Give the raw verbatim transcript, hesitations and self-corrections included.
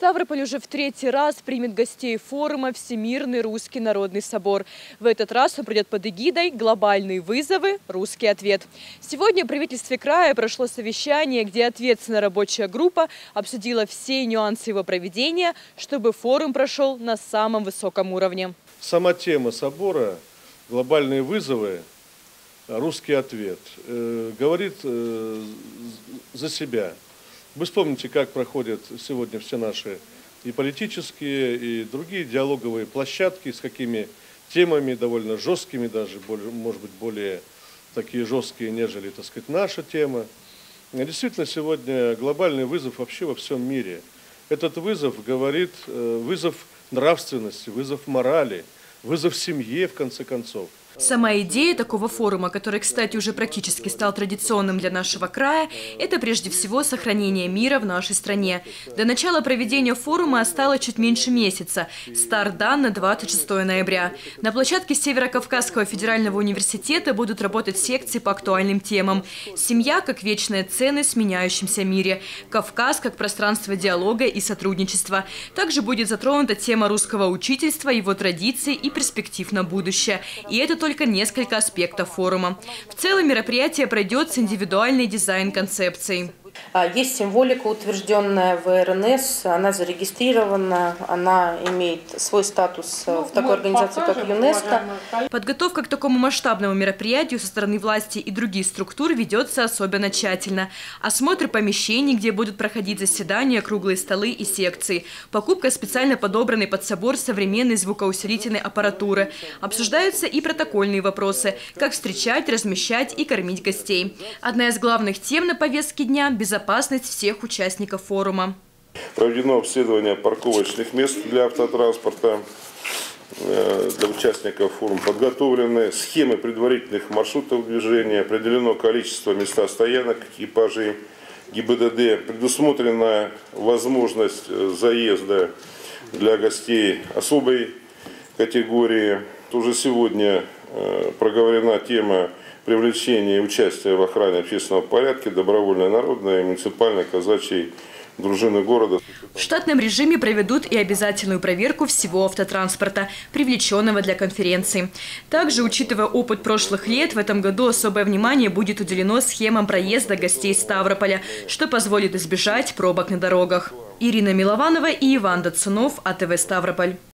Ставрополь уже в третий раз примет гостей форума «Всемирный русский народный собор». В этот раз он пройдет под эгидой «Глобальные вызовы. Русский ответ». Сегодня в правительстве края прошло совещание, где ответственная рабочая группа обсудила все нюансы его проведения, чтобы форум прошел на самом высоком уровне. Сама тема собора «Глобальные вызовы. Русский ответ» э, говорит э, за себя. Вы вспомните, как проходят сегодня все наши и политические, и другие диалоговые площадки, с какими темами, довольно жесткими даже, более, может быть, более такие жесткие, нежели, так сказать, наша тема. Действительно, сегодня глобальный вызов вообще во всем мире. Этот вызов говорит, вызов нравственности, вызов морали, вызов семье, в конце концов. Сама идея такого форума, который, кстати, уже практически стал традиционным для нашего края, это прежде всего сохранение мира в нашей стране. До начала проведения форума осталось чуть меньше месяца. Старт дан на двадцать шестое ноября. На площадке Северо-Кавказского федерального университета будут работать секции по актуальным темам. Семья как вечная ценность в меняющемся мире. Кавказ как пространство диалога и сотрудничества. Также будет затронута тема русского учительства, его традиций и перспектив на будущее. И это только несколько аспектов форума. В целом мероприятие пройдет с индивидуальной дизайн-концепцией. Есть символика, утвержденная в эр эн эс, она зарегистрирована, она имеет свой статус ну, в такой организации, как ЮНЕСКО. Подготовка к такому масштабному мероприятию со стороны власти и других структур ведется особенно тщательно. Осмотр помещений, где будут проходить заседания, круглые столы и секции. Покупка специально подобранной под собор современной звукоусилительной аппаратуры. Обсуждаются и протокольные вопросы, как встречать, размещать и кормить гостей. Одна из главных тем на повестке дня – безопасность всех участников форума. Проведено обследование парковочных мест для автотранспорта. Для участников форума подготовлены схемы предварительных маршрутов движения, определено количество места стоянок экипажей гэ и бэ дэ дэ, предусмотрена возможность заезда для гостей особой категории. Уже сегодня проговорена тема привлечения и участия в охране общественного порядка добровольной народной и муниципальной казачьей дружины города. В штатном режиме проведут и обязательную проверку всего автотранспорта, привлеченного для конференции. Также, учитывая опыт прошлых лет, в этом году особое внимание будет уделено схемам проезда гостей Ставрополя, что позволит избежать пробок на дорогах. Ирина Милованова и Иван Дацунов, а тэ вэ Ставрополь.